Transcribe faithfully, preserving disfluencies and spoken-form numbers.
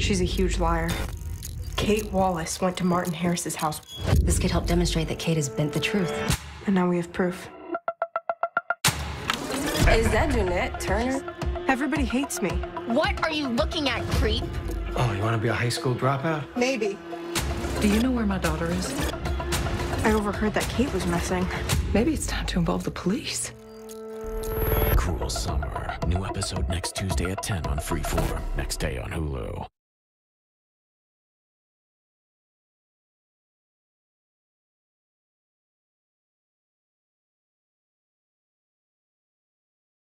She's a huge liar. Kate Wallace went to Martin Harris's house. This could help demonstrate that Kate has bent the truth. And now we have proof. Is that Jeanette Turner? Everybody hates me. What are you looking at, creep? Oh, you want to be a high school dropout? Maybe. Do you know where my daughter is? I overheard that Kate was missing. Maybe it's time to involve the police. Cruel Summer. New episode next Tuesday at ten on Freeform. Next day on Hulu.